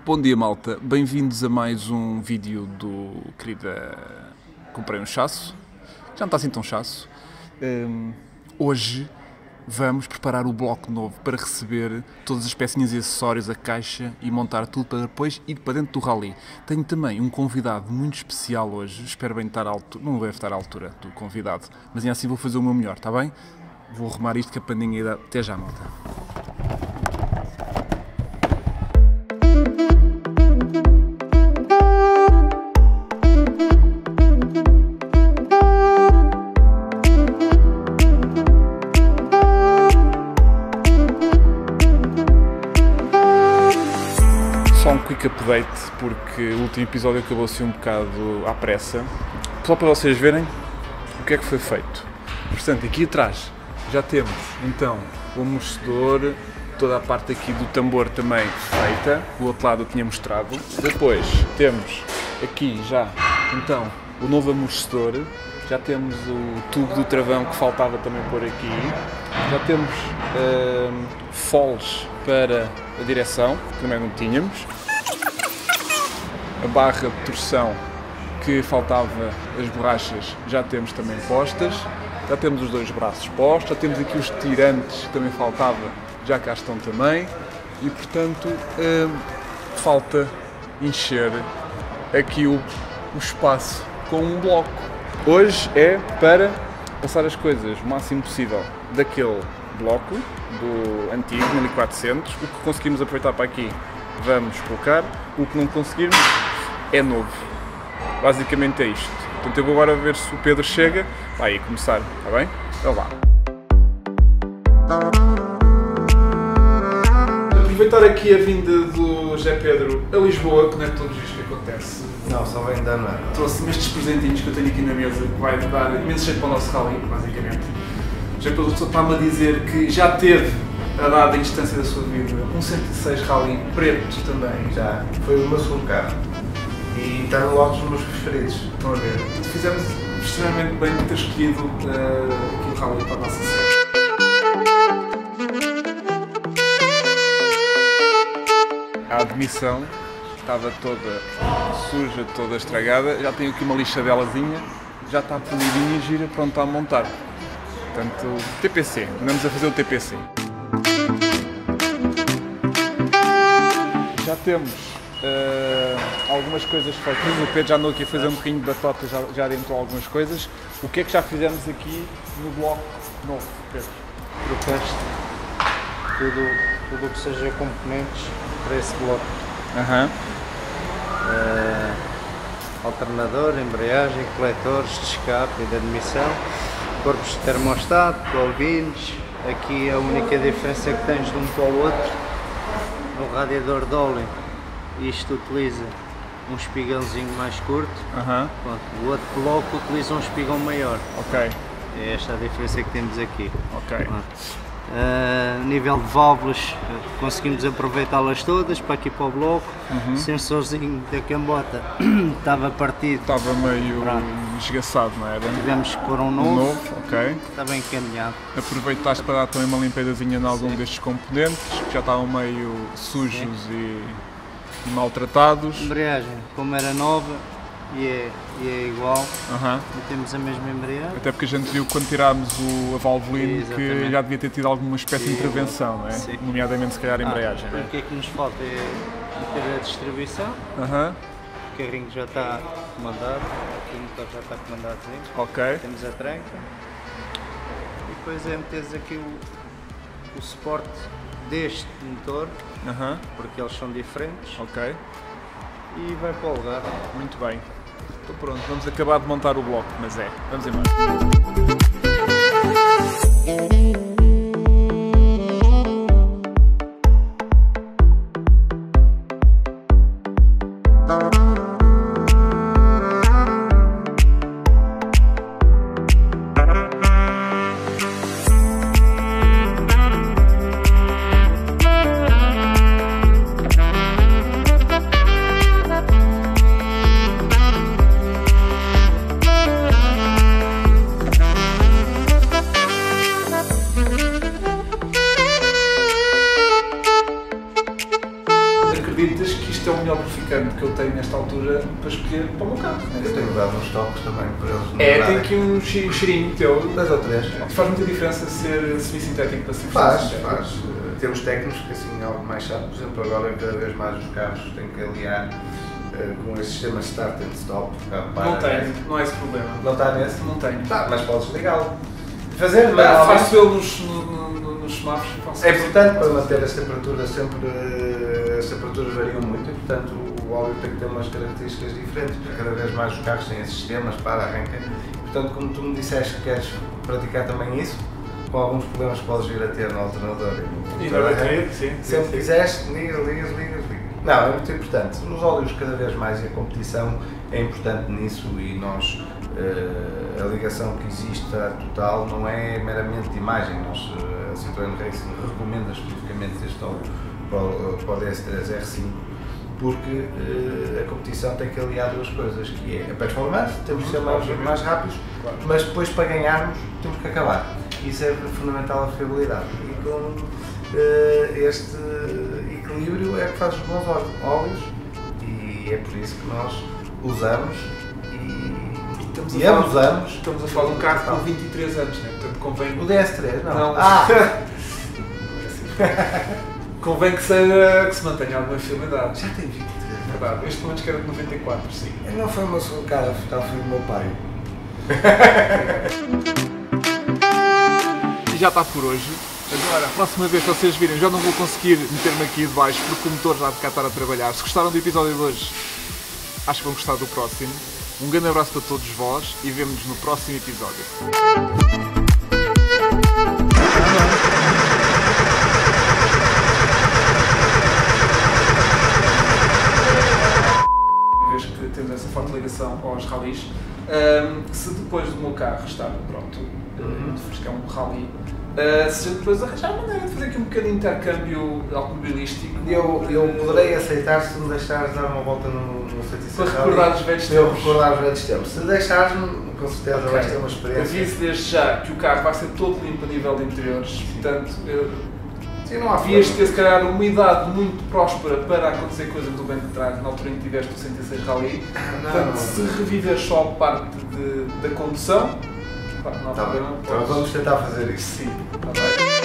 Bom dia, malta, bem-vindos a mais um vídeo do querida Comprei um Chasso. Já não está assim tão chasso. Hoje vamos preparar o bloco novo para receber todas as pecinhas e acessórios, a caixa e montar tudo para depois ir para dentro do rally. Tenho também um convidado muito especial hoje, espero bem estar à altura, não deve estar à altura do convidado, mas assim vou fazer o meu melhor, está bem? Vou arrumar isto que a pandinha dá. Até já, malta. Só um quick update, porque o último episódio acabou assim um bocado à pressa. Só para vocês verem o que é que foi feito. Portanto, aqui atrás já temos então o amortecedor, toda a parte aqui do tambor também feita, o outro lado eu tinha mostrado. Depois temos aqui já então o novo amortecedor, já temos o tubo do travão que faltava também por aqui, já temos foles para a direção, que também não tínhamos, a barra de torção que faltava, as borrachas já temos também postas, já temos os dois braços postos, já temos aqui os tirantes que também faltava, já cá estão também, e portanto falta encher aqui o espaço com um bloco. Hoje é para passar as coisas o máximo possível daquele bloco, do antigo 1400, o que conseguimos aproveitar para aqui vamos colocar, o que não conseguirmos é novo. Basicamente é isto. Portanto, eu vou agora ver se o Pedro chega. Vai aí começar, está bem? Então vá. Aproveitar aqui a vinda do José Pedro a Lisboa, que não é todos os dias que acontece. Não, só vem dar nada. Trouxe-me estes presentinhos que eu tenho aqui na mesa, que vai dar imenso jeito para o nosso rally, basicamente. O José Pedro está-me a dizer que já teve a dada instância da sua vida um 106 Rally preto também. Já, foi o meu segundo carro. E está logo dos meus preferidos. Estão a ver? Fizemos extremamente bem de ter escolhido aqui o Rally para a nossa série. A admissão estava toda suja, toda estragada. Já tenho aqui uma lixadelazinha, já está polidinha e gira, pronta a montar. Portanto, TPC, andamos a fazer o TPC. Já temos algumas coisas feitas. O Pedro já andou aqui a fazer um bocadinho de batota, já adiantou algumas coisas. O que é que já fizemos aqui no bloco novo, Pedro? Trocaste tudo o que seja componentes para esse bloco. Alternador, embreagem, coletores de escape e de admissão, corpos de termostato, polvilhos. Aqui a única diferença que tens de um para o outro, no radiador de óleo, isto utiliza um espigãozinho mais curto, pronto, o outro bloco utiliza um espigão maior. Ok. É esta a diferença que temos aqui. Ok. Nível de válvulas, conseguimos aproveitá-las todas para aqui para o bloco. O sensorzinho da cambota estava partido. Estava meio esgaçado, não era? Tivemos que pôr um novo. Ok. Está bem encaminhado. Aproveitaste para dar também uma limpedazinha em algum destes componentes, que já estavam meio sujos e maltratados. Embreagem, como era nova e é igual, temos a mesma embreagem. Até porque a gente viu quando tirámos a valvoline que já devia ter tido alguma espécie de intervenção, não é? Sim. Nomeadamente se calhar a embreagem. O que é que nos falta é meter a distribuição. O carrinho já está comandado, aqui o motor já está comandadozinho. Ok. Temos a tranca e depois é meteres aqui o suporte deste motor, porque eles são diferentes. Ok. E vai para o lugar. Muito bem. Então pronto, vamos acabar de montar o bloco, mas vamos embora. lubrificante que eu tenho nesta altura para escolher para o meu carro. Eu tenho dado uns toques também para eles. Tem aqui um cheirinho teu. 2 ou 3. Faz muita diferença ser semi-sintético para ser Faz. Temos técnicos que assim algo mais chato, por exemplo, agora cada vez mais os carros têm que aliar com esse sistema start and stop. Não é esse problema. Não está nesse? Não tenho. Tá, mas podes ligá-lo. Fazer, faço ele nos semáforos. É importante para manter as temperaturas sempre. As temperaturas variam muito e, portanto, o óleo tem que ter umas características diferentes. Cada vez mais os carros têm esses sistemas para arranca. Portanto, como tu me disseste que queres praticar também isso, com alguns problemas que podes vir a ter no alternador e no arranque, sempre quiseres, ligas. Não, é muito importante. Os óleos cada vez mais e a competição é importante nisso e nós, a ligação que existe à Total não é meramente de imagem. Nós, a Citroën Racing recomenda especificamente este óleo para o DS3 R5 porque a competição tem que aliar duas coisas, que é a performance, temos que ser mais rápidos, mas depois para ganharmos temos que acabar. Isso é fundamental a fiabilidade. E com este equilíbrio é que faz os bons óleos e é por isso que nós usamos e abusamos. Estamos a falar de um carro com 23 anos, né? Portanto, convém... O DS3, não. Convém que se mantenha alguma fiabilidade. Já tem 23. Verdade. Este momento que era de 94, sim. Não foi o meu segundo carro, foi o meu pai. E já está por hoje. Agora, a próxima vez que vocês virem, já não vou conseguir meter-me aqui de baixo porque o motor já de cá estar a trabalhar. Se gostaram do episódio de hoje, acho que vão gostar do próximo. Um grande abraço para todos vós e vemo-nos no próximo episódio. Vez que temos essa forte ligação aos rallies, se depois do meu carro estar pronto, que é um rally, se depois arranjar a maneira de fazer aqui um bocadinho de intercâmbio automobilístico. Eu poderei aceitar se me deixares dar uma volta no 106 para recordar os velhos tempos. Recordar os velhos tempos. Se deixares-me, com certeza vais ter uma experiência. Aviso desde já que o carro vai ser todo limpo a nível de interiores, portanto, havias de ter se calhar uma idade muito próspera para acontecer coisas do banco de trás, na altura em que tiveste o 106 Rally. Portanto, se reviver só parte da condução, não há problema. Então vamos tentar fazer isso. Sim, está bem.